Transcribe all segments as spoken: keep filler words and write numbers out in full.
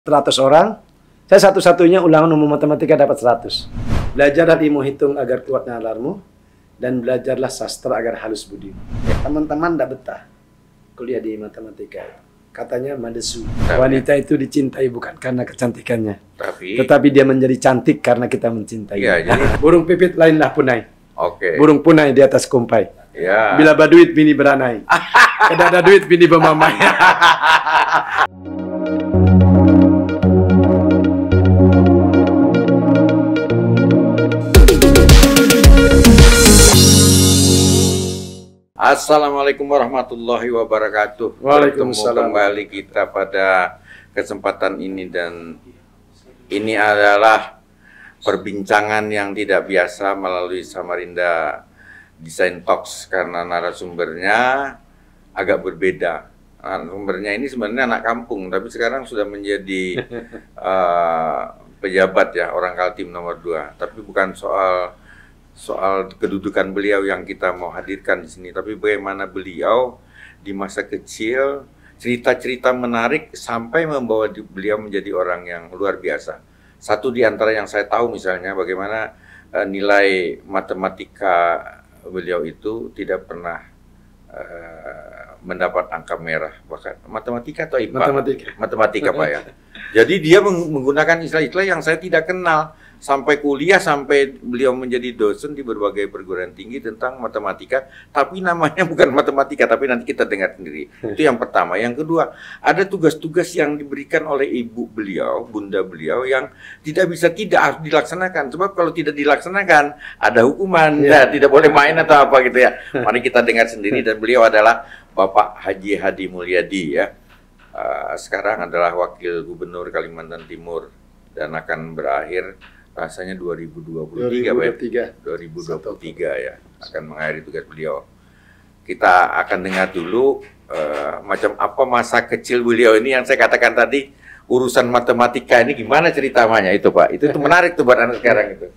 seratus orang, saya satu-satunya ulangan umum matematika dapat seratus. Belajarlah ilmu hitung agar kuat nalarmu, dan belajarlah sastra agar halus budi. Teman-teman tidak betah kuliah di matematika. Katanya madesu. Wanita itu dicintai bukan karena kecantikannya, tapi tetapi dia menjadi cantik karena kita mencintai. Iya, jadi burung pipit lainlah punai. Oke. Burung punai di atas kumpai. Ya. Bila baduit bini beranai. Kada ada duit bini bermamai. Assalamualaikum warahmatullahi wabarakatuh. Waalaikumsalam. Bertemu kembali kita pada kesempatan ini, dan ini adalah perbincangan yang tidak biasa melalui Samarinda Design Talks karena narasumbernya agak berbeda. Narasumbernya ini sebenarnya anak kampung, tapi sekarang sudah menjadi uh, pejabat ya, orang Kaltim nomor dua. Tapi bukan soal soal kedudukan beliau yang kita mau hadirkan di sini, tapi bagaimana beliau di masa kecil, cerita-cerita menarik sampai membawa beliau menjadi orang yang luar biasa. Satu di antara yang saya tahu misalnya bagaimana uh, nilai matematika beliau itu tidak pernah uh, mendapat angka merah, bahkan matematika atau I P A? Matematika. Matematika Pak ya. Jadi dia menggunakan istilah-istilah yang saya tidak kenal. Sampai kuliah, sampai beliau menjadi dosen di berbagai perguruan tinggi tentang matematika, tapi namanya bukan matematika, tapi nanti kita dengar sendiri. Itu yang pertama. Yang kedua, ada tugas-tugas yang diberikan oleh ibu beliau, bunda beliau, yang tidak bisa tidak harus dilaksanakan. Sebab kalau tidak dilaksanakan, ada hukuman, ya. Ya, tidak boleh main atau apa gitu ya. Mari kita dengar sendiri, dan beliau adalah Bapak Haji Hadi Mulyadi ya. Uh, sekarang adalah Wakil Gubernur Kalimantan Timur dan akan berakhir rasanya dua ribu dua puluh tiga, Pak ya? dua ribu dua puluh tiga ya, akan mengakhiri tugas beliau. Kita akan dengar dulu uh, macam apa masa kecil beliau ini yang saya katakan tadi, urusan matematika ini gimana ceritanya itu Pak. Itu, itu menarik tuh buat anak sekarang itu.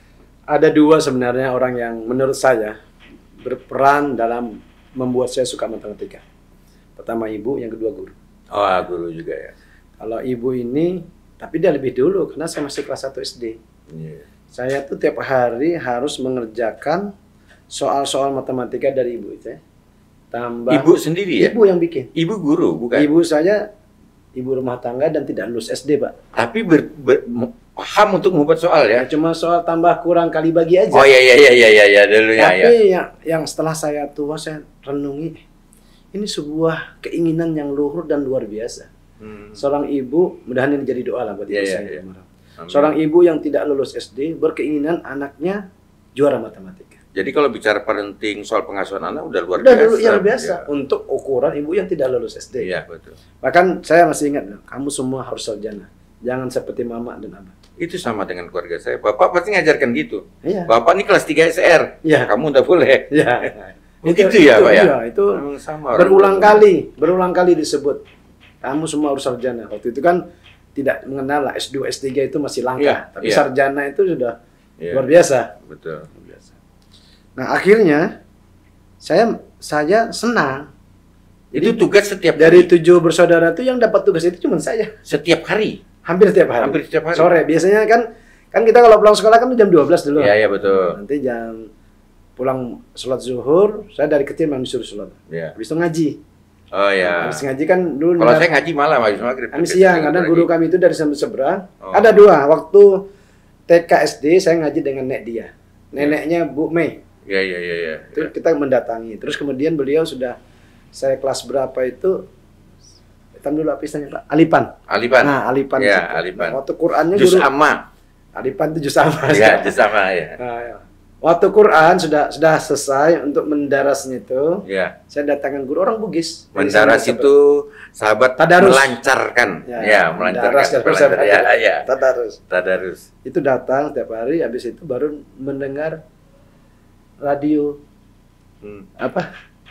Ada dua sebenarnya orang yang menurut saya berperan dalam membuat saya suka matematika. Pertama ibu, yang kedua guru. Oh, guru juga ya. Kalau ibu ini, tapi dia lebih dulu karena saya masih kelas satu S D. Yeah. Saya tuh tiap hari harus mengerjakan soal-soal matematika dari ibu itu ya. Tambah ibu sendiri ya? Ibu yang bikin. Ibu guru bukan? Ibu saya ibu rumah tangga dan tidak lulus S D, Pak. Tapi ber, ber, paham untuk membuat soal ya? Cuma soal tambah kurang kali bagi aja. Oh iya iya iya iya iya ya, dulunya tapi ya. yang yang setelah saya tua saya renungi, ini sebuah keinginan yang luhur dan luar biasa. Hmm. Seorang ibu, mudah-mudahan ini jadi doa lah buat ibu yeah, saya. yeah, yeah. Seorang ibu yang tidak lulus S D berkeinginan anaknya juara matematika. Jadi kalau bicara parenting soal pengasuhan anak udah luar udah biasa. Udah luar biasa ya. Untuk ukuran ibu yang tidak lulus S D. Iya betul. Bahkan saya masih ingat, kamu semua harus sarjana, jangan seperti mama dan abah. Itu sama dengan keluarga saya. Bapak pasti ngajarkan gitu. Iya. Bapak ini kelas tiga S R. Iya. Kamu udah boleh. Iya. Itu, itu ya, Pak ya. Iya, itu sama berulang kali, berulang kali disebut. Kamu semua harus sarjana. Waktu itu kan tidak mengenal lah S dua, S tiga itu masih langka. Ya, tapi ya. Sarjana itu sudah ya. Luar biasa. Betul. Luar biasa. Nah akhirnya saya saya senang. Itu jadi, tugas setiap dari hari. tujuh bersaudara itu yang dapat tugas itu cuma saya. Setiap hari? Hampir setiap hari. Hampir setiap hari. Sore. Biasanya kan kan kita kalau pulang sekolah kan jam dua belas dulu. Iya, iya betul. Nanti jam pulang sholat zuhur, saya dari kecil memang disuruh sholat. Ya. Habis itu ngaji. Oh ya. Habis ngaji kan dulu. Kalau saya ngaji malam habis maghrib. Kami siang, karena guru kami itu dari sampai seberang. Oh. Ada dua. Waktu T K S D saya ngaji dengan nek dia. Neneknya Bu Mei. Iya iya iya. Ya. Itu kita mendatangi. Terus kemudian beliau sudah, saya kelas berapa itu, hitam dulu apa istilahnya Pak? Alipan. Alipan. Nah Alipan. Ya, Alipan. Nah, waktu Qurannya Juz guru. Amma. Alipan itu juz amma. Iya juz amma ya. Nah, ya. Waktu Quran sudah sudah selesai untuk mendarasnya itu, ya. Saya datangkan guru orang Bugis. Mendaras itu sahabat tadarus. Melancarkan, ya, ya melancarkan. Melancar, ya, ya. Tadarus. Tadarus. Itu datang setiap hari, habis itu baru mendengar radio hmm. apa?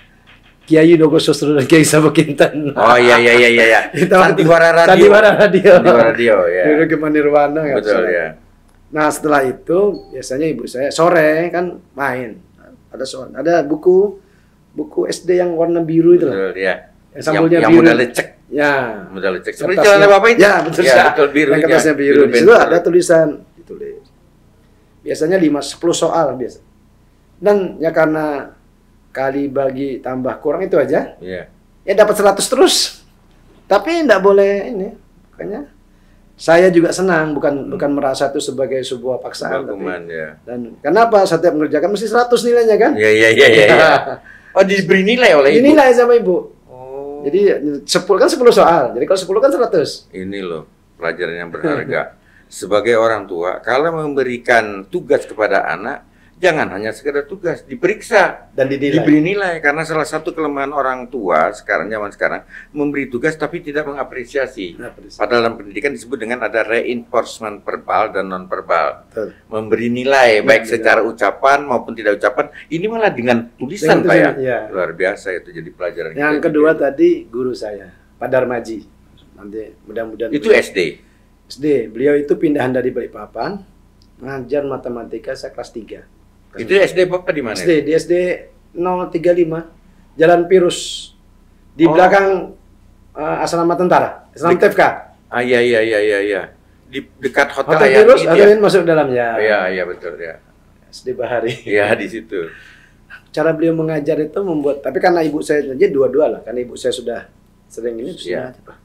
Kiai Nogosostro dan Kiai Sabakintan. Oh iya iya iya iya. Sandiwara radio. Sandiwara radio. Sandiwara radio ya. Dulu ke Nirwana. Betul ya. Nah setelah itu biasanya ibu saya sore kan main, ada soal, ada buku buku S D yang warna biru itu loh. Ya. Yang sampulnya yang, biru. Yang udah lecek. Ya. Modal cek. Seperti Kertasnya- celana Bapak itu. Ya, betul. Ya, betul birunya. Yang kertasnya biru. Biru Di situ pensil. ada tulisan ditulis. Biasanya lima sepuluh soal biasa. Dan ya karena kali bagi tambah kurang itu aja, Iya. ya dapat seratus terus. Tapi enggak boleh ini. Makanya saya juga senang, bukan bukan merasa itu sebagai sebuah paksaan. Hukuman Tapi, ya. dan kenapa setiap mengerjakan mesti seratus nilainya kan? Iya iya iya iya. Ya. Oh, diberi nilai oleh ibu. Dinilai sama ibu. Oh. Jadi sepuluh kan sepuluh soal. Jadi kalau sepuluh kan seratus. Ini loh pelajaran yang berharga. Sebagai orang tua, kalau memberikan tugas kepada anak, jangan hanya sekedar tugas, diperiksa Dan dinilai. diberi nilai. Karena salah satu kelemahan orang tua sekarang, zaman sekarang, memberi tugas tapi tidak mengapresiasi. Padahal dalam pendidikan disebut dengan ada reinforcement verbal dan non verbal. Betul. Memberi nilai baik Ya, secara ucapan maupun tidak ucapan. Ini malah dengan tulisan, Dengan Pak ya. tulisan, ya. Luar biasa itu jadi pelajaran. Yang kita kedua juga. tadi guru saya, Pak Darmaji. Nanti mudah-mudahan Itu beliau- S D. S D. Beliau itu pindahan dari Balikpapan, ngajar matematika saya kelas tiga. Itu S D Bapak di mana? S D, di S D nol tiga lima, Jalan Pirus. Di Oh. belakang uh, asrama tentara, asrama T F K. Ah iya iya iya iya iya. Di dekat hotel, Hotel Hayati Pirus, itu ada ya? yang masuk dalam ya. Iya iya betul ya. S D Bahari. Iya di situ. Cara beliau mengajar itu membuat, tapi karena ibu saya jadi dua-dua lah, karena ibu saya sudah sering ini. terus Iya. mengajar, Pak.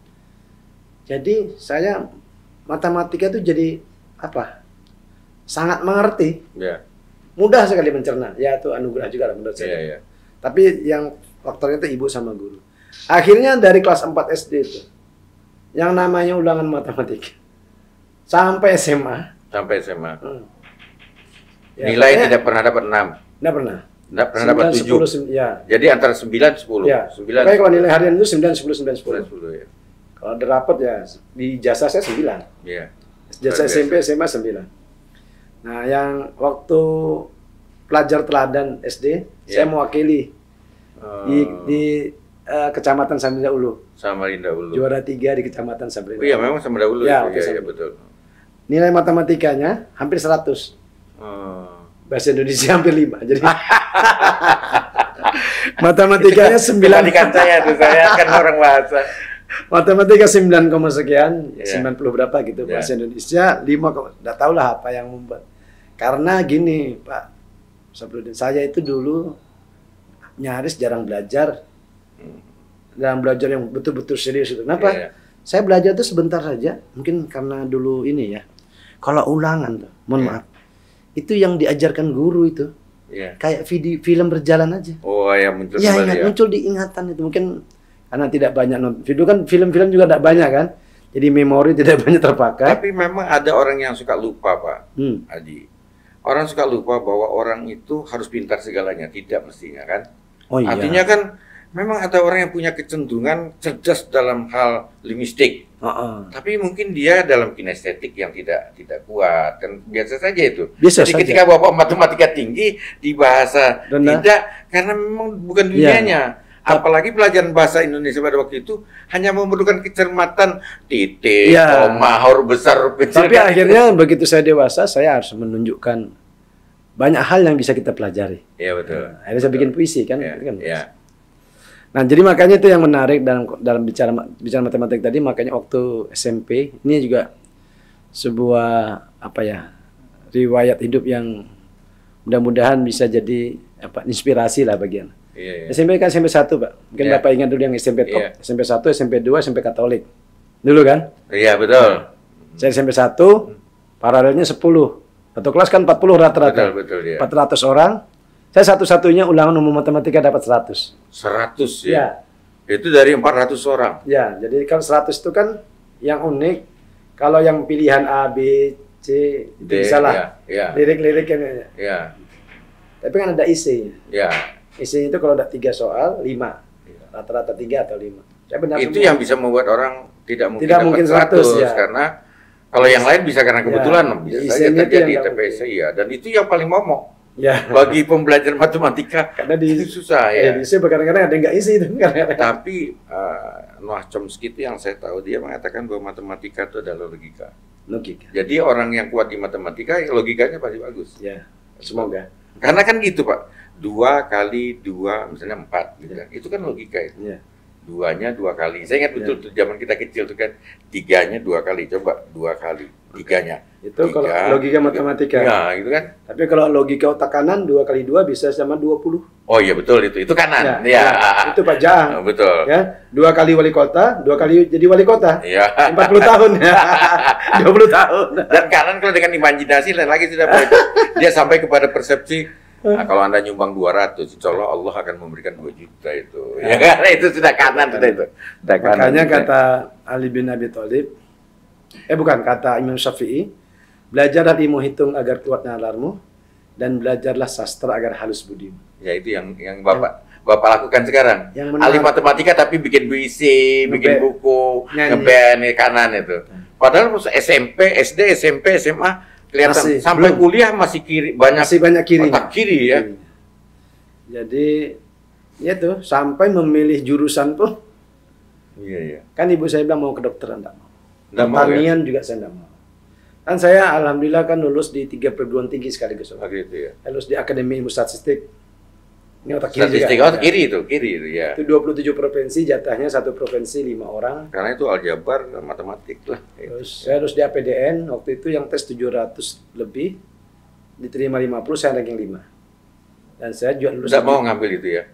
Jadi saya matematika itu jadi apa? Sangat mengerti, Iya. mudah sekali mencerna. Ya itu anugerah juga lah menurut Iya saya. iya. Tapi yang faktornya itu ibu sama guru. Akhirnya dari kelas empat S D itu, yang namanya ulangan matematika sampai S M A. Sampai S M A. Hmm. Ya, Nilai pokoknya tidak pernah dapat enam. nggak pernah. Tidak pernah dapat sembilan, tujuh. sepuluh, sem- ya. Jadi antara sembilan sepuluh. Ya. sembilan Pokoknya kalau nilai harian itu sembilan, sepuluh, sembilan, sepuluh. sepuluh ya. Kalau ada rapat ya di jasa saya sembilan. Iya. Jasa Luar S M P, biasa. S M A sembilan. Nah, yang waktu pelajar teladan S D, Ya. saya mewakili di, Oh, di eh, Kecamatan Samarinda Ulu. Samarinda Ulu. Juara tiga di Kecamatan Samarinda Oh iya Ulu. memang Samarinda Ulu Ya, itu. oke, Iya, iya Samarinda. betul. Nilai matematikanya hampir seratus. Oh. Bahasa Indonesia hampir lima. Jadi matematikanya sembilan. Kebalikan saya tuh, saya kan orang bahasa. Matematika sembilan koma sekian, Ya. sembilan puluh berapa gitu. Ya. Bahasa Indonesia lima, enggak tahu lah apa yang membuat. Karena gini, Pak Saprudin, saya itu dulu nyaris jarang belajar. Jarang belajar yang betul-betul serius itu. Kenapa? Iya, iya. Saya belajar tuh sebentar saja, mungkin karena dulu ini ya. Kalau ulangan tuh, mohon Iya. maaf. Itu yang diajarkan guru itu Iya. kayak video film berjalan aja. Oh ya muncul Ya, kembali ingat, ya. muncul di ingatan itu mungkin karena tidak banyak nonton video kan, film-film juga tidak banyak kan, jadi memori tidak banyak terpakai. Tapi memang ada orang yang suka lupa Pak Hmm. Adi. Orang suka lupa bahwa orang itu harus pintar segalanya, tidak mestinya kan? Oh iya. Artinya kan memang ada orang yang punya kecenderungan cerdas dalam hal linguistik, Heeh. tapi mungkin dia dalam kinestetik yang tidak tidak kuat, kan biasa saja itu. Biasa Jadi saja. ketika Bapak matematika tinggi di bahasa Rendah. tidak, karena memang bukan Iya. dunianya. Apalagi pelajaran bahasa Indonesia pada waktu itu hanya memerlukan kecermatan titik, Iya. koma, huruf besar, huruf kecil. Tapi akhirnya begitu saya dewasa, saya harus menunjukkan banyak hal yang bisa kita pelajari. Iya betul. Nah, akhirnya saya bikin puisi kan. Iya, itu kan. iya. Nah, jadi makanya itu yang menarik dalam dalam bicara bicara matematik tadi, makanya waktu S M P ini juga sebuah apa ya, riwayat hidup yang mudah-mudahan bisa jadi apa inspirasi lah bagian. Iya, iya. S M P kan S M P satu, Pak. Mungkin Iya. Bapak ingat dulu yang S M P top, Iya. S M P satu, S M P dua, S M P Katolik. Dulu kan? Iya, betul. Saya S M P satu, paralelnya sepuluh. Satu kelas kan empat puluh rata-rata. Betul, betul ya. empat ratus orang. Saya satu-satunya ulangan umum matematika dapat seratus. seratus Ya. ya. Itu dari empat ratus orang. Ya, jadi kalau seratus itu kan yang unik. Kalau yang pilihan A, B, C, itu D, bisa lah. ya, ya. Lirik-lirik yang Ya. tapi kan ada isi. Ya. Isi itu kalau ada tiga soal, lima. Rata-rata tiga atau lima. Saya benar Itu semua. yang bisa membuat orang tidak mungkin Tidak dapat mungkin seratus, seratus, ya. karena kalau yang lain bisa karena kebetulan Ya, bisa isinya saja itu terjadi yang T P S ya, dan itu yang paling momok Ya. bagi pembelajar matematika. Karena di itu susah ya. ya. Di isi kadang-kadang ada yang nggak isi itu. Kadang-kadang. Tapi uh, Noah Chomsky itu yang saya tahu dia mengatakan bahwa matematika itu adalah logika. Logika. Jadi orang yang kuat di matematika logikanya pasti bagus. Ya, semoga. Karena kan gitu Pak, dua kali dua misalnya empat, gitu kan. Itu kan logika itu. Ya. duanya dua kali. Saya ingat betul Ya. tuh zaman kita kecil tuh kan, tiganya dua kali, coba dua kali, tiganya. Itu kalau Tiga, logika matematika. Ya, gitu kan. Tapi kalau logika otak kanan, dua kali dua bisa sama dua puluh. Oh iya betul itu, itu kanan. Ya, Ya, ya. Itu Pak Jang. Oh, betul. Ya, dua kali wali kota, dua kali jadi wali kota. Iya. empat puluh tahun. dua puluh tahun. Dan kanan kalau dengan imajinasi lain lagi sudah Pak. Dia sampai kepada persepsi, nah, kalau Anda nyumbang dua ratus, insya Allah Allah akan memberikan dua juta itu. Ya kan? Itu sudah kanan sudah itu. Sudah kanan, Makanya sudah. kata Ali bin Abi Thalib, eh bukan, kata Imam Syafi'i, belajarlah ilmu hitung agar kuat nalarmu, dan belajarlah sastra agar halus budimu. Ya itu yang yang Bapak Bapak lakukan sekarang. Yang menarik. Ahli matematika tapi bikin puisi, bikin Ngeband. buku, Nyanyi. ngeband ya, kanan itu. Padahal S M P, S D, S M P, S M A kelihatan Masih, sampai belum. kuliah masih kiri banyak Masih banyak kiri. otak kiri ya. Jadi, ya tuh, sampai memilih jurusan pun, Iya iya. kan ibu saya bilang mau kedokteran, enggak mau. Nggak mau ya? Pertanian juga saya enggak mau. Kan saya alhamdulillah kan lulus di tiga perguruan tinggi sekaligus. Oh, gitu ya. Lulus di Akademi Ilmu Statistik. Ini otak kiri Statistik juga. oh kiri itu, kiri itu ya. Itu dua puluh tujuh provinsi, jatahnya satu provinsi lima orang. Karena itu aljabar matematik lah. Terus saya harus di A P D N, waktu itu yang tes tujuh ratus lebih, diterima lima puluh, saya ranking lima. Dan saya juga lulus. Tidak mau ngambil itu ya.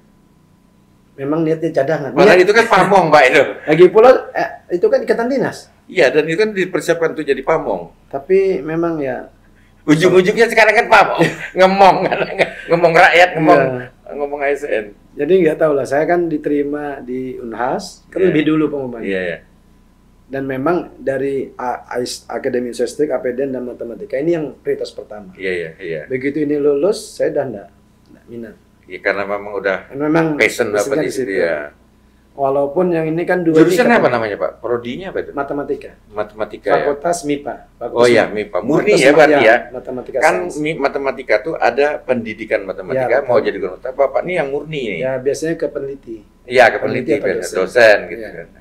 Memang niatnya cadangan. Padahal Niat- itu kan pamong Pak itu. Lagi pula, eh, itu kan ikatan dinas. Iya dan itu kan dipersiapkan untuk jadi pamong. Tapi memang ya, Ujung-ujungnya sekarang kan pamong, ngemong kan, ngemong rakyat, ngomong Iya. ngomong A S N. jadi nggak tahu lah, saya kan diterima di Unhas, kan Iya. lebih dulu pengumumannya. Iya ya. Dan memang dari A- A- Akademi Statistik, A P D N, dan Matematika, ini yang prioritas pertama. Iya iya iya. Begitu ini lulus, saya udah enggak, enggak minat. Ya, karena memang udah Dan memang passion passionnya dapat di situ ya. Walaupun yang ini kan dua Jurusan tingkat. apa namanya Pak? Prodinya apa itu? Matematika. Matematika ya. Fakultas M I P A. Fakultas Oh ya, M I P A. M I P A. Murni Fakultas ya berarti ya. Matematika Kan sains. mi- matematika tuh ada pendidikan matematika Ya, mau betul. jadi guru. Tapi Bapak ini yang murni nih. Ya biasanya ke peneliti. Iya, ke peneliti, Peneliti atau kan, dosen. dosen gitu Iya. kan.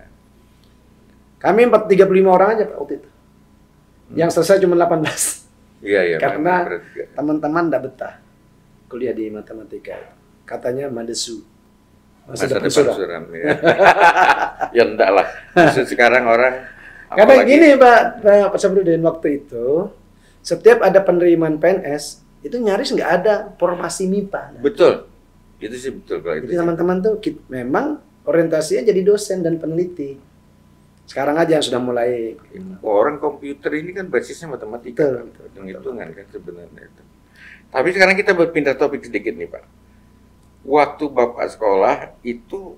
Kami empat tiga puluh lima orang aja Pak waktu itu. Hmm. Yang selesai cuma delapan belas. Iya iya. Karena berarti juga. teman-teman enggak betah kuliah di matematika. Katanya madesu. Masa, Masa depan depan suram. suram ya. Ya enggak lah. Justru sekarang orang Karena apalagi- gini Pak, Pak, Pak Sabrudin, waktu itu setiap ada penerimaan P N S itu nyaris nggak ada formasi M I P A. Betul. Itu sih betul kalau itu. Jadi sih. teman-teman tuh ki- memang orientasinya jadi dosen dan peneliti. Sekarang aja yang sudah mulai. Orang komputer ini kan basisnya matematika, Betul, kan, hitung-hitungan kan sebenarnya itu. Tapi sekarang kita berpindah topik sedikit nih Pak. Waktu Bapak sekolah itu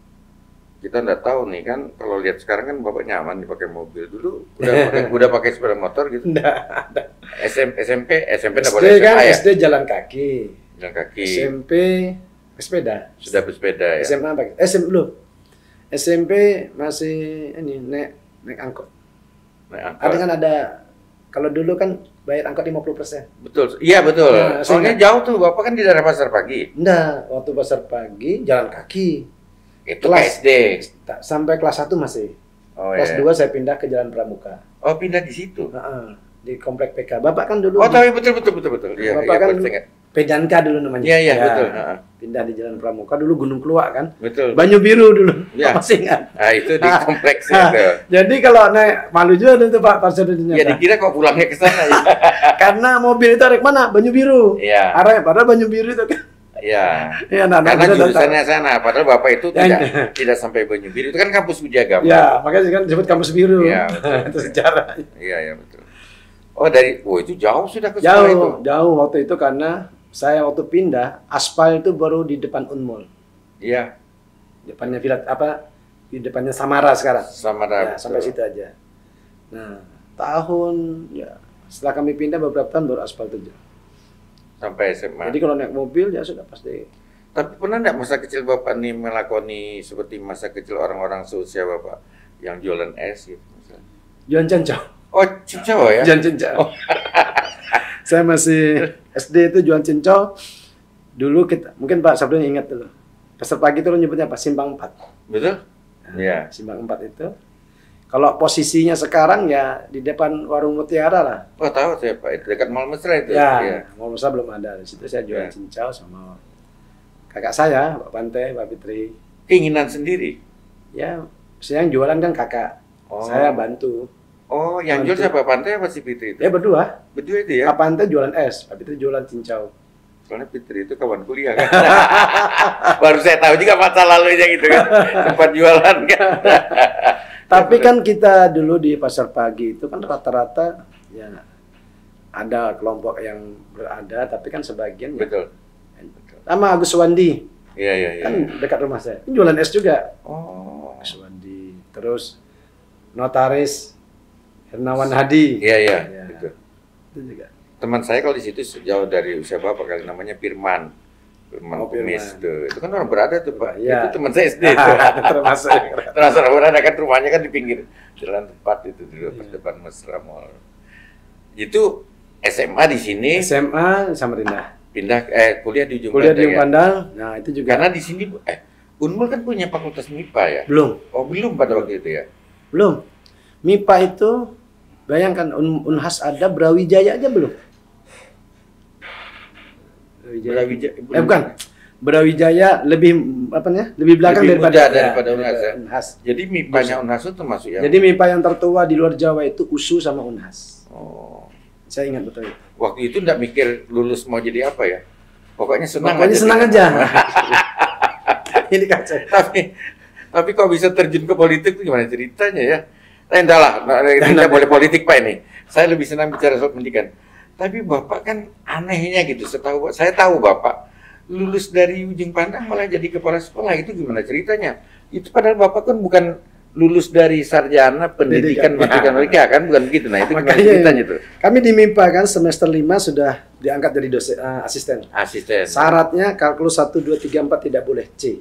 kita nggak tahu nih kan, kalau lihat sekarang kan Bapak nyaman dipakai mobil. Dulu udah pakai udah pakai sepeda motor gitu. Nggak. S M, S M P, S M P nggak S D boleh kan, S M A ya? S D jalan kaki. Jalan kaki. S M P sepeda. Sudah bersepeda ya. S M A pakai. S M belum. S M P masih ini naik naik angkot. Naik angkot. Ada kan ada, kalau dulu kan bayar angkot lima puluh persen. Betul. Iya betul. Nah, Soalnya saya jauh tuh. Bapak kan di daerah Pasar Pagi. Enggak, waktu pasar pagi jalan kaki. Itu Kelas. K S D. Tak- Sampai kelas satu masih. Oh Kelas iya. dua saya pindah ke Jalan Pramuka. Oh pindah di situ. Heeh, di komplek P K. Bapak kan dulu Oh di tapi betul betul betul betul. Iya. Bapak iya, kan betul, ingat. Pejanka dulu namanya. Iya iya Ya, betul. Heeh. Pindah di Jalan Pramuka, dulu Gunung Keluak kan. Betul. Banyu Biru dulu. Ya. Masih ingat. Nah itu di Ah, kompleks ah, itu. Jadi kalau naik malu juga itu Pak Parsadudinnya. Ya dikira kok pulangnya ke sana ya. Karena mobil itu arek mana? Banyu Biru. Iya. Arek padahal Banyu Biru itu kan. Iya. Iya, anak-anak Karena kita udah jurusannya sana, padahal Bapak itu Yang- tidak tidak sampai Banyu Biru. Itu kan kampus Wijaga. Pak. Ya, makanya kan disebut kampus biru. Iya, betul. Itu sejarah. Iya, iya betul. Oh dari, oh itu jauh sudah ke sekolah itu. Jauh, jauh waktu itu karena saya waktu pindah, aspal itu baru di depan Unmul. Iya, Depannya Villa apa? Di depannya Samara sekarang. sama Ya, betul. sampai situ aja. Nah, tahun ya setelah kami pindah beberapa tahun baru aspal itu. Sampai S M A. Jadi kalau naik mobil ya sudah pasti. Tapi pernah nggak masa kecil Bapak nih melakoni seperti masa kecil orang-orang seusia Bapak yang jualan es gitu misalnya? Jualan cencau. Oh, cincau ya? Jualan cencau. Saya masih S D itu jualan cencau. Dulu kita, mungkin Pak Sabdun ingat dulu. Pasar pagi itu lo nyebutnya apa? Simpang empat. Betul? Iya. Simpang empat itu. Kalau posisinya sekarang ya di depan warung Mutiara lah. Oh tahu saya Pak, itu dekat Mall Mesra itu. Ya, Iya. Mall Mesra belum ada. Di situ saya jualan Ya. cincau sama kakak saya, Pak Pante, Pak Fitri. Keinginan sendiri. Ya, saya yang jualan kan kakak. Oh. Saya bantu. Oh, yang Bantu. jual siapa? Pantai apa si Fitri itu? Ya berdua. Berdua itu ya? Kak Pantai jualan es, Pak Fitri jualan cincau. Soalnya Fitri itu kawan kuliah kan. Baru saya tahu juga masa lalunya gitu kan. Tempat jualan kan. Tapi kan kita dulu di pasar pagi itu kan rata-rata ya ada kelompok yang berada, tapi kan sebagian ya. Betul. Sama Agus Wandi. Iya, iya, iya. Kan dekat rumah saya. Ini jualan es juga. Oh. Agus Wandi. Terus notaris Hernawan Hadi. Iya, iya, Ya, betul. itu juga. Teman saya kalau di situ sejauh dari usia berapa kali namanya Firman. Firman Oh, Firman. Kumis tuh. Itu kan orang berada tuh, Pak. Iya. Itu teman saya S D itu. Termasuk. Termasuk orang berada kan rumahnya kan di pinggir jalan tepat itu di depan, Iya. depan Mesra Mall. Itu S M A di sini, S M A Samarinda. pindah eh kuliah di Ujung Kuliah di Pandang, ya? Pandang. Nah, itu juga. Karena di sini eh Unmul kan punya fakultas M I P A ya? Belum. Oh, belum pada waktu itu ya? Belum. M I P A itu bayangkan Un Unhas ada, Brawijaya aja belum. Brawijaya. Brawijaya, Eh bukan. Brawijaya lebih apa namanya? Lebih belakang Lebih daripada muda daripada Unhas, ya? Unhas. Jadi M I P A-nya Unhas itu termasuk yang Jadi M I P A yang tertua di luar Jawa itu U S U sama Unhas. Oh. Saya ingat betul itu. Waktu itu enggak mikir lulus mau jadi apa ya? Pokoknya senang Pokoknya aja. senang dengan- aja. Ini kacau. tapi tapi kok bisa terjun ke politik itu gimana ceritanya ya? Eh, enggak lah, nah, tidak boleh politik Pak ini. Saya lebih senang bicara soal pendidikan. Tapi Bapak kan anehnya gitu. Setahu saya tahu Bapak lulus dari Ujung Pandang malah jadi kepala sekolah, itu gimana ceritanya? Itu padahal Bapak kan bukan lulus dari sarjana pendidikan pendidikan mereka kan, bukan begitu. Nah, itu gimana Makanya ceritanya itu? Kami di M I P A kan semester lima sudah diangkat jadi dosen eh, asisten. Asisten. Syaratnya kalkulus satu, dua, tiga, empat tidak boleh C.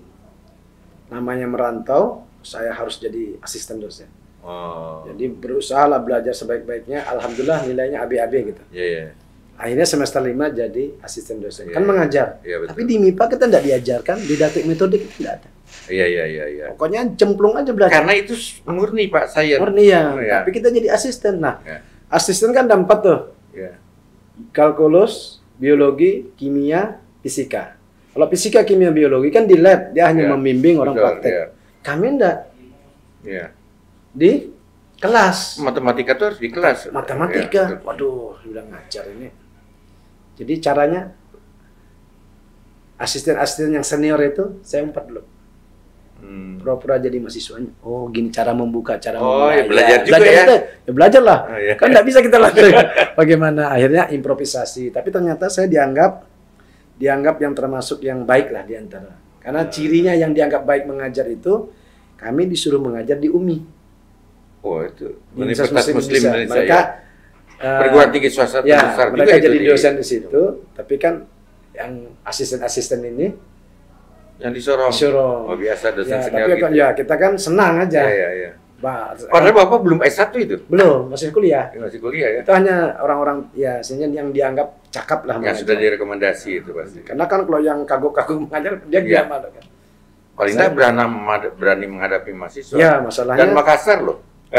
Namanya merantau, saya harus jadi asisten dosen. Oh. Jadi berusaha lah belajar sebaik-baiknya. Alhamdulillah nilainya A B A B gitu. Iya, iya. Akhirnya semester lima jadi asisten dosen. Iya, Kan iya. mengajar. Iya, betul. Tapi di M I P A kita tidak diajarkan, didaktik metodik itu tidak ada. Iya, iya, iya, iya. Pokoknya cemplung aja belajar. Karena itu murni Pak saya. Murni ya. Oh, ya. Tapi kita jadi asisten. Nah, Ya. asisten kan ada empat tuh. Ya. Kalkulus, biologi, kimia, fisika. Kalau fisika, kimia, biologi kan di lab, dia hanya Ya, membimbing orang betul, praktek. ya. Kami enggak Iya. di kelas. Matematika tuh harus di kelas. Matematika. Ya, betul. Waduh, bilang ngajar ini. Jadi caranya asisten-asisten yang senior itu saya umpat dulu. Hmm. Pura-pura jadi mahasiswanya. Oh, gini cara membuka, cara Oh, memulai. ya belajar juga ya. itu, ya belajar lah. Oh, ya. Kan nggak bisa kita langsung. Bagaimana akhirnya improvisasi. Tapi ternyata saya dianggap dianggap yang termasuk yang baik lah di antara. Karena cirinya yang dianggap baik mengajar itu kami disuruh mengajar di U M I. Oh, itu. Di Universitas Muslim Indonesia. Mereka Ya. eh, Perguruan tinggi swasta ya, terbesar juga mereka itu jadi di- dosen di situ, tapi kan yang asisten-asisten ini yang di Sorong. disuruh. Oh, biasa dosen Ya, senior tapi gitu. kan ya kita kan senang aja. Iya, iya, iya. Ba- Padahal Bapak belum S satu itu. belum, masih kuliah. Masih kuliah ya. Itu hanya orang-orang ya sehingga yang dianggap cakap lah Yang mengajar. sudah direkomendasi itu pasti. Karena kan kalau yang kagok-kagok mengajar dia Iya. diam ada kan. Paling Saya- tidak berani, berani menghadapi mahasiswa. Ya, masalahnya. Dan Makassar loh.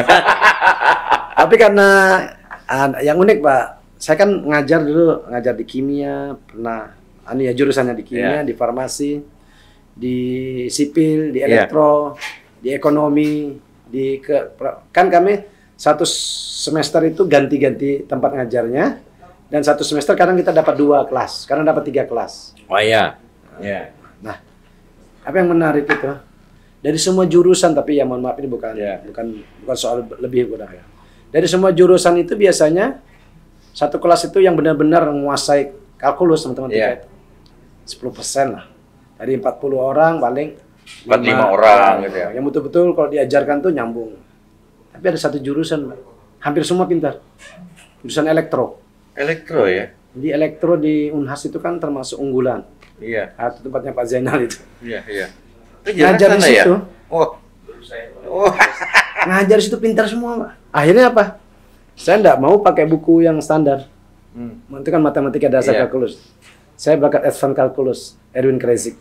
Tapi karena ah, yang unik Pak, saya kan ngajar dulu, ngajar di kimia, pernah anu ya jurusannya di kimia, Iya. di farmasi, di sipil, di Iya. elektro, di ekonomi, di ke kan kami satu semester itu ganti-ganti tempat ngajarnya dan satu semester kadang kita dapat dua kelas, kadang dapat tiga kelas. Oh iya. Iya. Nah, apa yang menarik itu dari semua jurusan, tapi ya mohon maaf ini bukan Ya. bukan bukan soal lebih kurang ya. Dari semua jurusan itu biasanya satu kelas itu yang benar-benar menguasai kalkulus teman-teman Ya. kita itu sepuluh persen lah. Dari empat puluh orang paling empat puluh lima lima orang gitu ya. Yang betul-betul kalau diajarkan tuh nyambung. Tapi ada satu jurusan, Pak. Hampir semua pintar. Jurusan elektro. Elektro ya. Jadi elektro di Unhas itu kan termasuk unggulan. Iya. Atau tempatnya Pak Zainal itu. Iya, iya. Itu Ngajar di sana ya? situ. Oh. Oh. Ngajar situ pintar semua, Pak. Akhirnya apa? Saya enggak mau pakai buku yang standar. Hmm. Itu kan matematika dasar Iya. kalkulus. Saya bakat advance kalkulus, Erwin Krezik.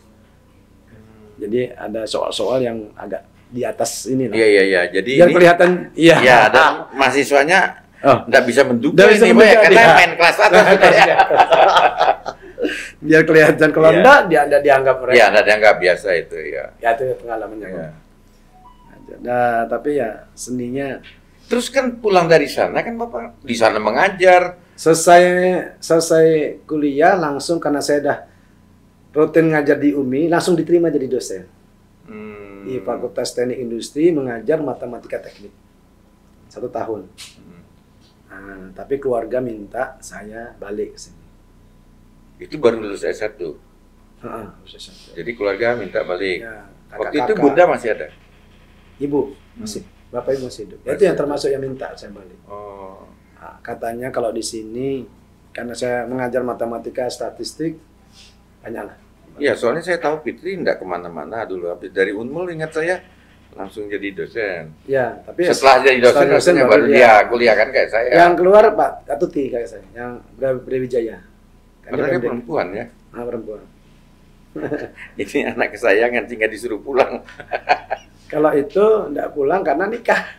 Jadi ada soal-soal yang agak di atas ini lah. Iya, iya, iya. Jadi Biar ini kelihatan, iya. ya ada mahasiswanya Oh. nggak bisa menduga Nggak bisa ini, Pak, menduga, ya, karena iya. main kelas atas sudah ya. Biar kelihatan kalau Iya. enggak dia enggak dianggap mereka. Iya, ada yang nggak biasa itu ya. Ya itu pengalamannya. Iya. Pak. Nah, tapi ya seninya. Terus kan pulang dari sana kan Bapak di sana mengajar. Selesai selesai kuliah langsung karena saya dah rutin ngajar di U M I, langsung diterima jadi dosen. Hmm. Di Fakultas Teknik Industri mengajar matematika teknik. Satu tahun. Hmm. Nah, tapi keluarga minta saya balik ke sini. Itu baru lulus S satu. Heeh, lulus S satu. Jadi keluarga minta balik. Ya, Waktu itu kakak-kakak. Bunda masih ada? Ibu masih. Bapak Ibu masih hidup. Masih Itu yang hidup. termasuk yang minta saya balik. Oh. Nah, katanya kalau di sini karena saya mengajar matematika statistik banyaklah. Iya, soalnya saya tahu Fitri tidak kemana-mana dulu. Habis dari Unmul ingat saya langsung jadi dosen. Ya, tapi Setelah jadi dosen, setelah dosen dosennya baru baru dia- dia kuliah kan kayak saya. Yang keluar Pak Katuti kayak saya, yang Bra- Brawijaya. Kan Padahal dia pendek. perempuan ya. Ah, perempuan. Ini anak kesayangan sehingga disuruh pulang. Kalau itu enggak pulang karena nikah.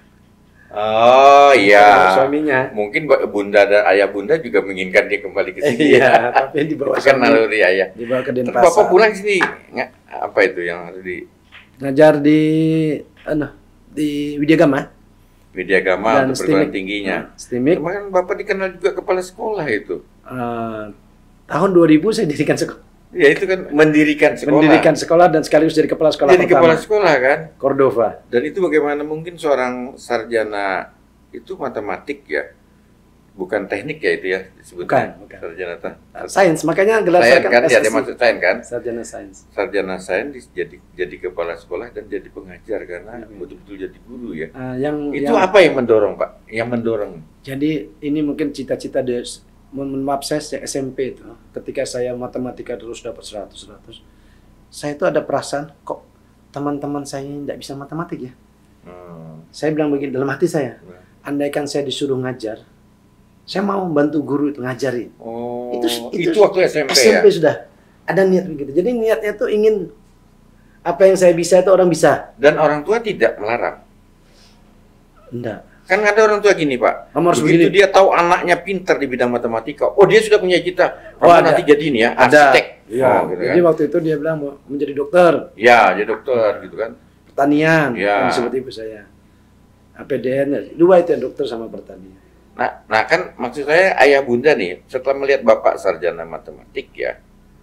Oh Sama iya. suaminya. Mungkin Bunda dan ayah Bunda juga menginginkan dia kembali ke sini. Iya, tapi dibawa Itu kan suami, naluri ayah. dibawa ke Terus Denpasar. Bapak pulang sini, nggak apa itu yang harus di Ngajar di anu, di Widyagama Widyagama dan untuk perguruan Stimik. tingginya. Nah, Stimik. Kemarin Bapak dikenal juga kepala sekolah itu. Eh, tahun dua ribu saya dirikan sekolah. Ya itu kan mendirikan sekolah. Mendirikan sekolah dan sekaligus jadi kepala sekolah Jadi pertama. kepala sekolah kan. Cordova. Dan itu bagaimana mungkin seorang sarjana itu matematik ya, bukan teknik ya itu ya disebutnya. Bukan, bukan. Sarjana ta- Sains, makanya gelar sains saya kan, ya S dia S I. masuk sains kan. Sarjana sains. Sarjana sains jadi jadi kepala sekolah dan jadi pengajar karena Hmm. betul-betul jadi guru ya. Ah, yang Itu yang, apa yang mendorong Pak? Yang mendorong? Jadi ini mungkin cita-cita dari mohon maaf saya sejak S M P itu, ketika saya matematika terus dapat seratus seratus, saya itu ada perasaan kok teman-teman saya ini tidak bisa matematik ya. Hmm. Saya bilang begini dalam hati saya, andaikan saya disuruh ngajar, saya mau bantu guru itu ngajari. Oh, Itu- itu, itu waktu S M P, S M P ya? sudah ada niat begitu. Jadi niatnya tuh ingin apa yang saya bisa itu orang bisa. Dan orang tua tidak melarang. Enggak. Kan ada orang tua gini Pak, Kamu harus begitu begini. dia tahu anaknya pintar di bidang matematika, oh dia sudah punya cita, Oh, kamu ada. nanti jadi ini ya, Ada. arsitek. Iya. Oh, gitu Jadi kan. waktu itu dia bilang mau menjadi dokter, Ya, jadi dokter gitu kan. pertanian, Iya. yang disebut ibu saya. A P D N, dua itu yang dokter sama pertanian. Nah, nah kan maksud saya ayah bunda nih, setelah melihat bapak sarjana matematik ya,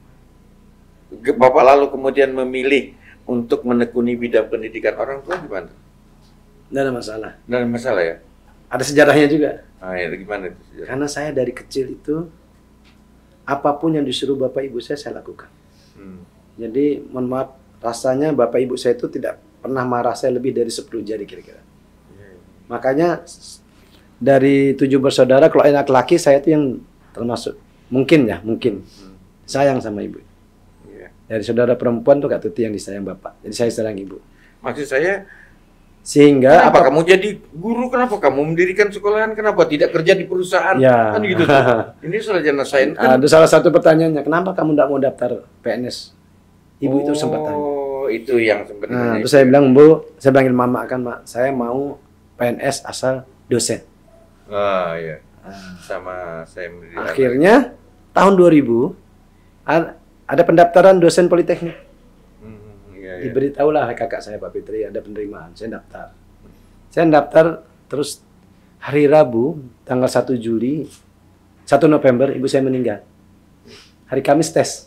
ge- bapak lalu kemudian memilih untuk menekuni bidang pendidikan, orang tua gimana? Tidak ada masalah. Nggak ada masalah ya? Ada sejarahnya juga. Nah, ya, gimana itu? sejarah? Karena saya dari kecil itu apapun yang disuruh bapak ibu saya saya lakukan. Hmm. Jadi mohon maaf, rasanya bapak ibu saya itu tidak pernah marah saya lebih dari sepuluh jari kira-kira. Makanya s- dari tujuh bersaudara, kalau anak laki saya itu yang termasuk mungkin ya mungkin Hmm. sayang sama ibu. Iya. Dari saudara perempuan tuh Kak Tuti yang disayang bapak. Jadi saya sayang ibu. Maksud saya, Sehingga kenapa apa? kamu jadi guru? Kenapa kamu mendirikan sekolahan? Kenapa tidak kerja di perusahaan? Ya. Kan gitu tuh. Ini sarjana sains kan. Ada salah satu pertanyaannya, kenapa kamu tidak mau daftar P N S? Ibu itu sempat tanya. Oh, itu yang sempat Nah, ditanya. terus saya bilang, Bu, saya panggil mama kan, Mak, saya mau P N S asal dosen. Ah, iya. Nah, Sama saya mendirikan. akhirnya tahun dua ribu a- ada pendaftaran dosen politeknik. Hmm, iya, iya. Diberitahulah oleh kakak saya Pak Fitri ada penerimaan. Saya daftar. Saya daftar terus hari Rabu tanggal satu Juli, satu November ibu saya meninggal. Hari Kamis tes.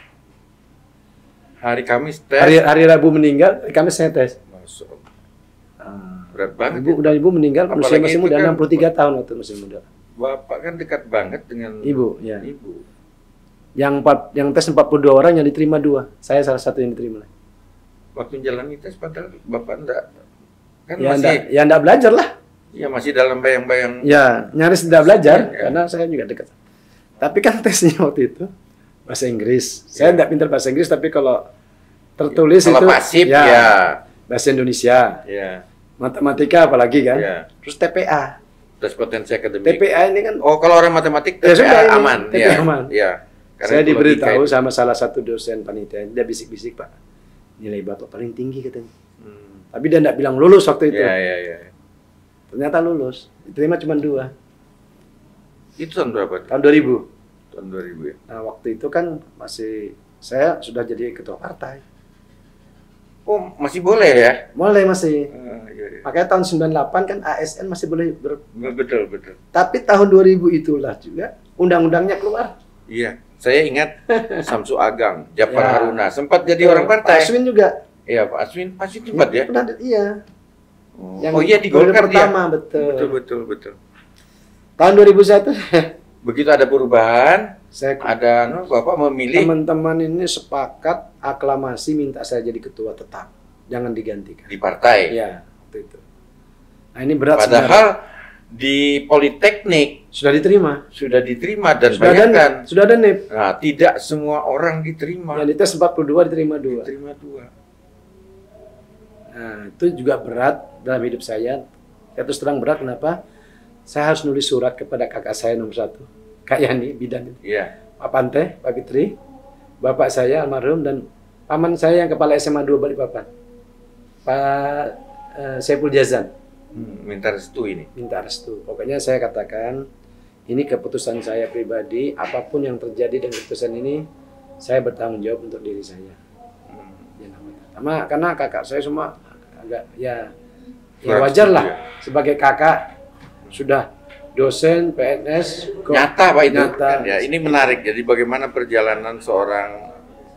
Hari Kamis tes. Hari hari Rabu meninggal, hari Kamis saya tes. Masuk. Ah, Berat banget. ibu ya. udah ibu meninggal usia Apalagi masih itu muda kan- enam puluh tiga tahun waktu masih muda. Bapak kan dekat banget dengan Ibu, ya. Ibu. Yang empat yang tes empat puluh dua orang yang diterima dua. Saya salah satu yang diterima. Waktu jalani tes padahal Bapak enggak kan Ya masih enggak, ya enggak belajar lah. ya masih dalam bayang-bayang. Ya, nyaris tidak belajar Ya. karena saya juga dekat. Tapi kan tesnya waktu itu bahasa Inggris. Saya Ya. tidak pintar bahasa Inggris, tapi kalau tertulis Kalau itu pasif ya. bahasa Indonesia, Ya. matematika apalagi kan. Ya. Terus T P A. Tes potensi T akademik. P A ini kan Oh, kalau orang matematik Ya T P A sudah ini, aman. T P A ya. aman. Ya. Karena saya itu diberitahu logika itu. sama salah satu dosen panitia, dia bisik-bisik, Pak. Nilai Bapak paling tinggi katanya. Hmm. Tapi dia tidak bilang lulus waktu itu. Ya, ya, ya. Ternyata lulus. Diterima cuma dua. Itu tahun berapa? tuh? Tahun dua ribu. Tahun dua ribu ya. Nah, waktu itu kan masih saya sudah jadi ketua partai. Oh, masih boleh ya? Mulai masih. Uh, iya, iya. Makanya tahun sembilan puluh delapan kan A S N masih boleh ber... Betul, betul. Tapi tahun dua ribu itulah juga undang-undangnya keluar. Iya, saya ingat Samsu Agam, Japar Ya. Haruna sempat jadi orang partai. Pak Aswin juga. Iya, Pak Aswin pasti sempat ya. Pernah, iya. Oh, Yang oh iya di periode Golkar dia. pertama, betul. Betul, betul, betul. Tahun dua ribu satu Begitu ada perubahan, saya ada no, Bapak memilih. teman-teman ini sepakat aklamasi minta saya jadi ketua tetap. Jangan digantikan. Di partai. Iya, waktu itu. Nah, ini berat Padahal sebenarnya. di Politeknik Sudah diterima. sudah diterima dan Sudah ada, bayangkan. sudah ada N I P. Nah, tidak semua orang diterima. Yang dites empat puluh dua diterima dua. Diterima dua. Nah, itu juga berat dalam hidup saya. Saya terus terang berat, kenapa? Saya harus nulis surat kepada kakak saya nomor satu, Kak Yani, bidan itu. Iya. Pak Pante, Pak Fitri, bapak saya almarhum, dan paman saya yang kepala S M A dua Balikpapan, Pak eh, Saiful Jazan. Hmm, minta restu ini. Minta restu. Pokoknya saya katakan, ini keputusan saya pribadi, apapun yang terjadi dengan keputusan ini, saya bertanggung jawab untuk diri saya. Hmm. Karena, karena kakak saya semua agak ya, ya Kurang wajar lah setuju ya. sebagai kakak sudah dosen P N S kok Nyata Pak itu. nyata. Kan, ya, ini menarik. Jadi bagaimana perjalanan seorang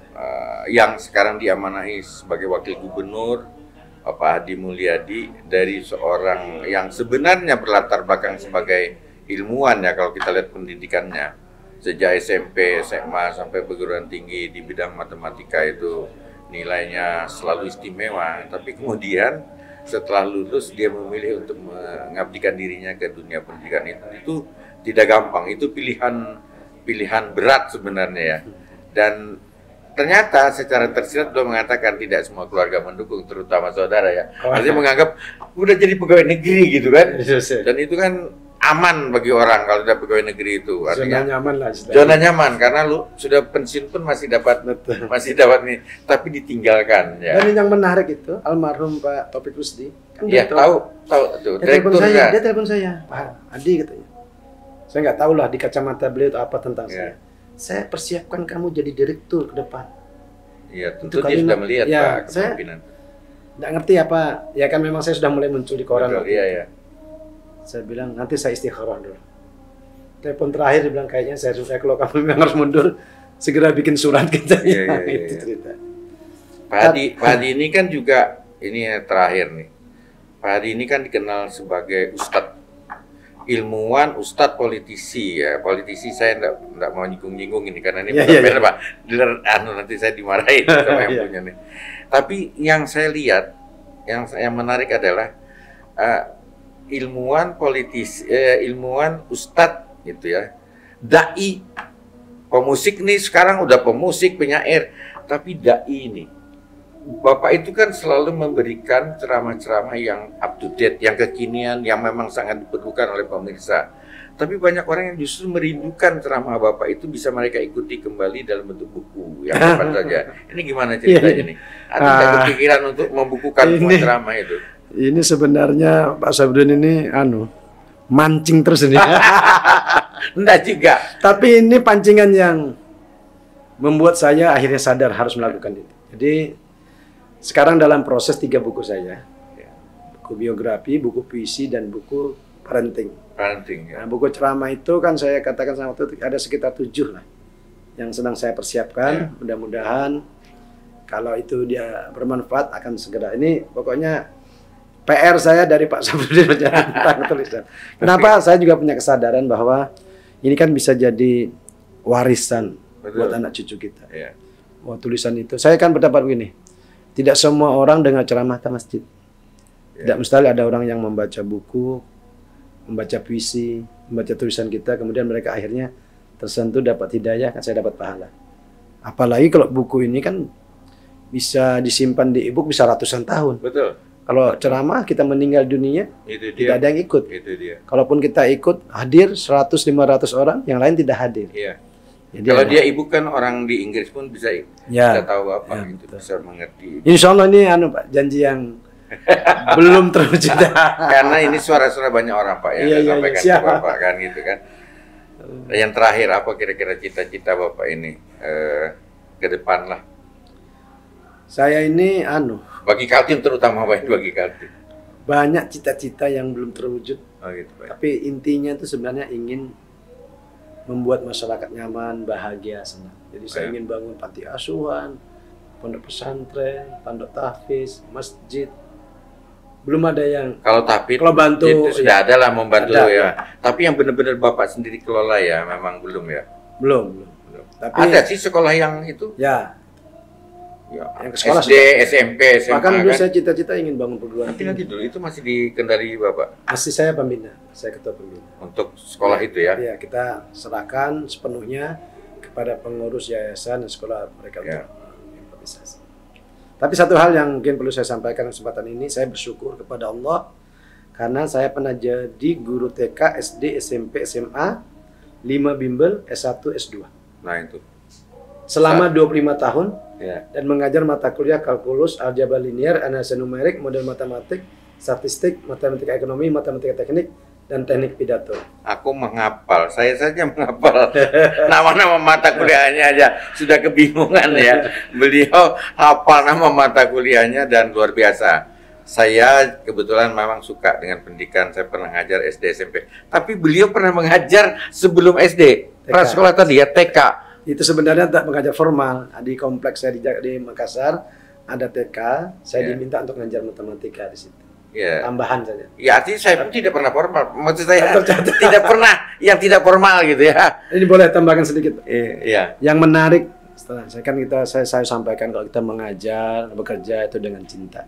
uh, yang sekarang diamanahi sebagai wakil gubernur, Bapak Hadi Mulyadi, dari seorang yang sebenarnya berlatar belakang sebagai ilmuwan ya kalau kita lihat pendidikannya. Sejak S M P, S M A sampai perguruan tinggi di bidang matematika itu nilainya selalu istimewa. Tapi kemudian setelah lulus dia memilih untuk mengabdikan dirinya ke dunia pendidikan itu. Itu tidak gampang, itu pilihan pilihan berat sebenarnya ya. Dan ternyata secara tersirat beliau mengatakan tidak semua keluarga mendukung, terutama saudara ya. Artinya menganggap udah jadi pegawai negeri gitu kan. Dan itu kan aman bagi orang kalau udah pegawai negeri itu. Artinya Zona nyaman lah. istilahnya. zona nyaman karena lu sudah pensiun pun masih dapat Betul. masih dapat nih, tapi ditinggalkan ya. Dan yang menarik itu almarhum Pak Taufik Rusdi. Kan Iya, direktur. tahu tahu tuh Dia telepon direktur saya, kan. dia telepon saya, Pak Adi katanya. Saya nggak tahu lah di kacamata beliau itu apa tentang Iya. saya. Saya persiapkan kamu jadi direktur ke depan. Iya, tentu Itu dia kalimat- sudah melihat ya, Pak saya- kepemimpinan. Nggak ngerti apa, ya kan memang saya sudah mulai muncul di koran. Betul, waktu iya itu. ya. Saya bilang nanti saya istikharah dulu. Telepon terakhir dia bilang kayaknya saya sudah kalau kamu memang harus mundur segera bikin surat ke saya. Iya, iya, iya, Itu iya. cerita. Pak Hadi, Pak Hadi ini kan juga ini ya, terakhir nih. Pak Hadi ini kan dikenal sebagai ustadz ilmuwan, ustadz politisi ya. Politisi saya enggak, enggak mau nyinggung-nyinggung ini karena ini Iya, bukan iya, beda, iya. Pak. Dealer, anu, nanti saya dimarahin sama yang Iya. punya nih. Tapi yang saya lihat, yang yang menarik adalah eh, ilmuwan politis, eh, ilmuwan ustadz gitu ya. Dai, pemusik nih sekarang udah pemusik, penyair, tapi dai ini. Bapak itu kan selalu memberikan ceramah-ceramah yang up to date, yang kekinian, yang memang sangat diperlukan oleh pemirsa. Tapi banyak orang yang justru merindukan ceramah Bapak itu bisa mereka ikuti kembali dalam bentuk buku yang kapan saja. Ini gimana ceritanya nih? Ada nggak Ah. kepikiran untuk membukukan semua Ini- ceramah itu? Ini sebenarnya Pak Sabdun ini anu mancing terus ini. Enggak juga. Tapi ini pancingan yang membuat saya akhirnya sadar harus melakukan itu. Jadi sekarang dalam proses tiga buku saya, buku biografi, buku puisi, dan buku parenting. Parenting ya. Nah, buku ceramah itu kan saya katakan sama waktu itu ada sekitar tujuh lah yang sedang saya persiapkan. Mudah-mudahan kalau itu dia bermanfaat akan segera. Ini pokoknya P R saya dari Pak Sabdudin tentang tulisan. Kenapa? Saya juga punya kesadaran bahwa ini kan bisa jadi warisan Betul. buat anak cucu kita. Ya. Wah, tulisan itu. Saya kan berpendapat begini. Tidak semua orang dengar ceramah ke masjid. Tidak mustahil ada orang yang membaca buku, membaca puisi, membaca tulisan kita, kemudian mereka akhirnya tersentuh dapat hidayah, kan saya dapat pahala. Apalagi kalau buku ini kan bisa disimpan di e-book bisa ratusan tahun. Betul. Kalau ceramah kita meninggal dunia, Itu tidak dia. ada yang ikut. Itu dia. Kalaupun kita ikut, hadir seratus lima ratus orang, yang lain tidak hadir. Iya. Jadi Kalau ada- dia ibu kan orang di Inggris pun bisa Ya. bisa tahu apa Ya, gitu, betul. bisa mengerti. Insya Allah ini anu Pak, janji yang belum terwujud. Karena ini suara-suara banyak orang Pak yang Iya, iya, sampaikan iya, siap. ke Bapak kan gitu kan. Yang terakhir apa kira-kira cita-cita Bapak ini eh, ke depan lah? Saya ini anu Bagi Kaltim terutama Pak, bagi Kaltim. banyak cita-cita yang belum terwujud. Oh gitu Pak. Tapi intinya itu sebenarnya ingin membuat masyarakat nyaman, bahagia, senang. Jadi saya Ya. ingin bangun panti asuhan, pondok pesantren, pondok tahfiz, masjid. Belum ada yang Kalau tapi Kalau bantu, itu sudah ya. ada lah membantu Ada, ya. ya. Tapi yang benar-benar Bapak sendiri kelola ya, memang belum ya. belum, belum. Belum. Tapi Ada sih sekolah yang itu. ya, Ya, Yang ke sekolah S D, sudah. S M P, S M A bahkan dulu kan. saya cita-cita ingin bangun perguruan Nanti tinggi. nanti dulu itu masih dikendali Bapak Masih saya pembina, saya ketua pembina. untuk sekolah itu ya. Ya, kita serahkan sepenuhnya kepada pengurus yayasan dan sekolah mereka Ya. untuk improvisasi. Tapi satu hal yang mungkin perlu saya sampaikan kesempatan ini, saya bersyukur kepada Allah karena saya pernah jadi guru T K, S D, S M P, S M A, lima bimbel, S satu, S dua. Nah itu. Selama dua puluh lima tahun Ya. dan mengajar mata kuliah kalkulus, aljabar linear, analisa numerik, model matematik, statistik, matematika ekonomi, matematika teknik, dan teknik pidato. Aku menghafal, saya saja menghafal nama-nama mata kuliahnya aja sudah kebingungan ya. Beliau hafal nama mata kuliahnya dan luar biasa. Saya kebetulan memang suka dengan pendidikan, saya pernah ngajar S D, S M P. Tapi beliau pernah mengajar sebelum S D, prasekolah tadi ya, T K. Itu sebenarnya tak mengajar formal. Di kompleks saya di, Jak- di Makassar ada T K, saya Ya. diminta untuk ngajar matematika di situ. Ya. Tambahan saja. Ya artinya saya pun tidak pernah formal. Maksud saya Tercatat. tidak pernah yang tidak formal gitu ya. Ini boleh tambahkan sedikit. Iya. Yang menarik setelah saya kan kita saya, saya sampaikan kalau kita mengajar, bekerja itu dengan cinta.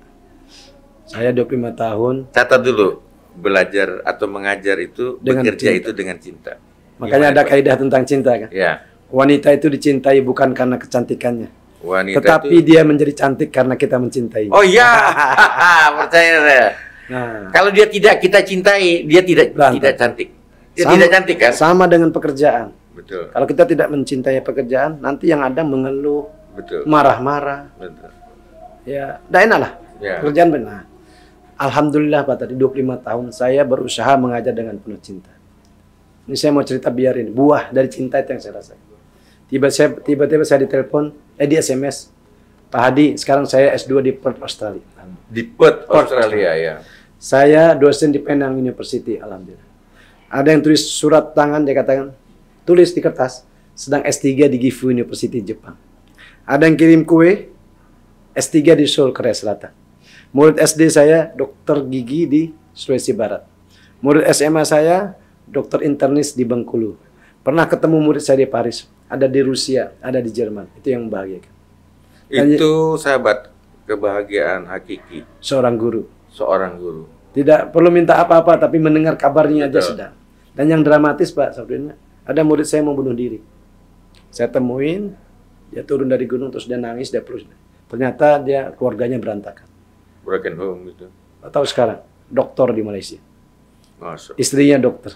Saya dua puluh lima tahun, Catat dulu, belajar atau mengajar itu Dengan bekerja cinta. itu dengan cinta. makanya Gimana, ada Pak? kaidah tentang cinta kan. Ya. Wanita itu dicintai bukan karena kecantikannya, Wanita tetapi itu. dia menjadi cantik karena kita mencintai. Oh iya, percaya saya. Nah, Kalau dia tidak kita cintai, dia tidak Berantem. tidak cantik. Dia sama- tidak cantik kan? Sama dengan pekerjaan. Betul, Kalau kita tidak mencintai pekerjaan, nanti yang ada mengeluh, betul, marah-marah. betul. Ya, tidak enak lah. Ya. Pekerjaan benar. Alhamdulillah Pak, tadi dua puluh lima tahun saya berusaha mengajar dengan penuh cinta. Ini saya mau cerita biar ini buah dari cinta itu yang saya rasakan. Tiba saya tiba-tiba saya ditelepon, eh di S M S, Pak Hadi, sekarang saya S dua di Perth, Australia. Di Perth, Australia ya. Saya dosen di Penang University, alhamdulillah. Ada yang tulis surat tangan, dia katakan, tulis di kertas, sedang S tiga di Gifu University, Jepang. Ada yang kirim kue, S tiga di Seoul, Korea Selatan. Murid S D saya, dokter gigi di Sulawesi Barat. Murid S M A saya, dokter internis di Bengkulu. Pernah ketemu murid saya di Paris, ada di Rusia, ada di Jerman. Itu yang membahagiakan. Dan Itu sahabat kebahagiaan hakiki seorang guru. seorang guru. Tidak perlu minta apa-apa, tapi mendengar kabarnya aja Betul. sudah. Dan yang dramatis Pak, sebenarnya ada murid saya mau bunuh diri. Saya temuin, dia turun dari gunung terus dia nangis, dia perlu. Ternyata dia keluarganya berantakan. Broken home gitu. Tahu sekarang, dokter di Malaysia. Masuk. Istrinya dokter.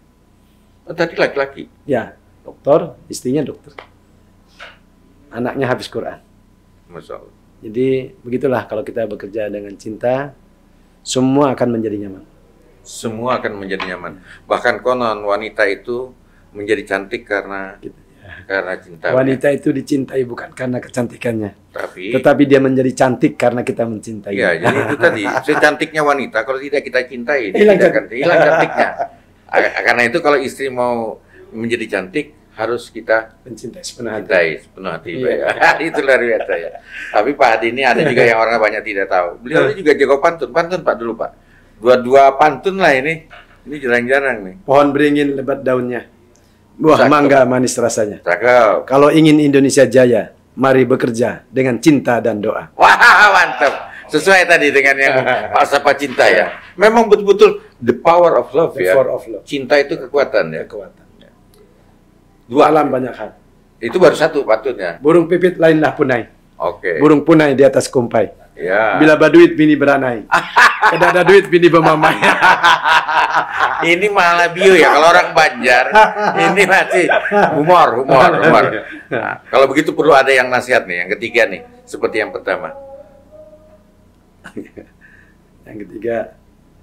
Oh, tadi laki-laki. Ya, dokter, istrinya dokter. Anaknya habis Quran. Masya Allah. Jadi begitulah kalau kita bekerja dengan cinta, semua akan menjadi nyaman. Semua akan menjadi nyaman. Bahkan konon wanita itu menjadi cantik karena karena cinta. Wanita itu dicintai bukan karena kecantikannya, Tapi tetapi dia menjadi cantik karena kita mencintai. iya, jadi itu tadi secantiknya wanita kalau tidak kita cintai dia Hilang tidak akan hilang cantiknya. A- Karena itu kalau istri mau menjadi cantik harus kita Mencintai sepenuh hati. cintai sepenuh hati. Iya. Itu luar biasa ya. Tapi Pak Hadi ini ada juga yang orang banyak tidak tahu. Beliau ini juga jago pantun. Pantun Pak dulu Pak. Dua-dua pantun lah ini. Ini jarang-jarang nih. Pohon beringin lebat daunnya, buah Cakep. mangga manis rasanya. Cakep. Kalau ingin Indonesia jaya, mari bekerja dengan cinta dan doa. Wah, mantap. Sesuai tadi dengan yang falsafah cinta ya. Memang betul-betul the power of love The ya. power of love. Cinta itu kekuatan ya. Kekuatan. Dua Alam banyak hal. Itu baru satu patutnya. Burung pipit lainlah punai. Oke. Burung punai di atas kumpai. Ya. Bila baduit bini beranai. Tidak ada duit bini bermamai. Ini malah bio ya kalau orang Banjar. Ini masih humor, humor, humor. Nah, kalau begitu perlu ada yang nasihat nih, yang ketiga nih, seperti yang pertama. Yang ketiga,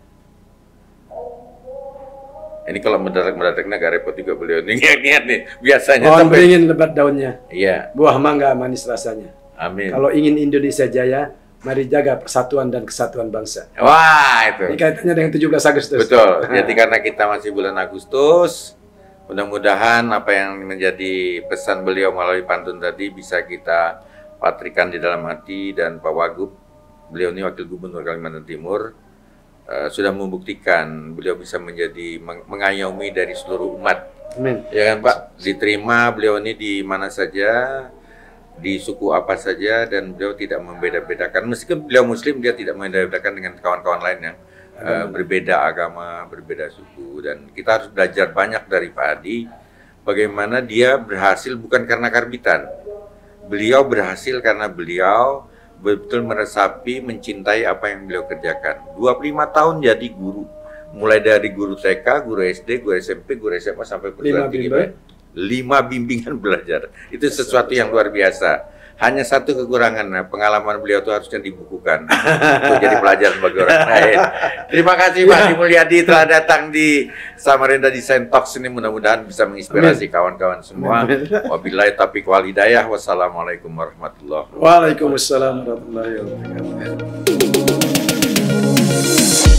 Ini kalau mendadak-mendadak agak repot juga beliau nih. Ingat nih, biasanya pohon sampai- beringin lebat daunnya, Iya. buah mangga manis rasanya. Amin. Kalau ingin Indonesia jaya, mari jaga persatuan dan kesatuan bangsa. Wah, itu. Ini kaitannya dengan tujuh belas Agustus. Betul. Jadi karena kita masih bulan Agustus, mudah-mudahan apa yang menjadi pesan beliau melalui pantun tadi bisa kita patrikan di dalam hati. Dan Pak Wagub, beliau ini Wakil Gubernur Kalimantan Timur, uh, sudah membuktikan beliau bisa menjadi meng mengayomi dari seluruh umat. Amin. Ya kan Pak? Diterima beliau ini di mana saja, di suku apa saja, dan beliau tidak membeda-bedakan. Meskipun beliau Muslim, dia tidak membeda-bedakan dengan kawan-kawan lain yang uh, berbeda agama, berbeda suku. Dan kita harus belajar banyak dari Pak Adi, bagaimana dia berhasil bukan karena karbitan. Beliau berhasil karena beliau betul meresapi, mencintai apa yang beliau kerjakan. dua puluh lima tahun jadi guru. Mulai dari guru T K, guru S D, guru S M P, guru S M A, sampai perguruan tinggi. Lima bimbingan belajar, itu sesuatu yang luar biasa. Hanya satu kekurangan, nah, pengalaman beliau itu harusnya dibukukan untuk jadi pelajaran bagi orang lain. Terima kasih Pak Adi Mulyadi telah datang di Samarinda Design Talks ini, mudah-mudahan bisa menginspirasi kawan-kawan semua. Wabillahi taufiq wal hidayah. Wassalamualaikum warahmatullahi wabarakatuh. Waalaikumsalam warahmatullahi wabarakatuh.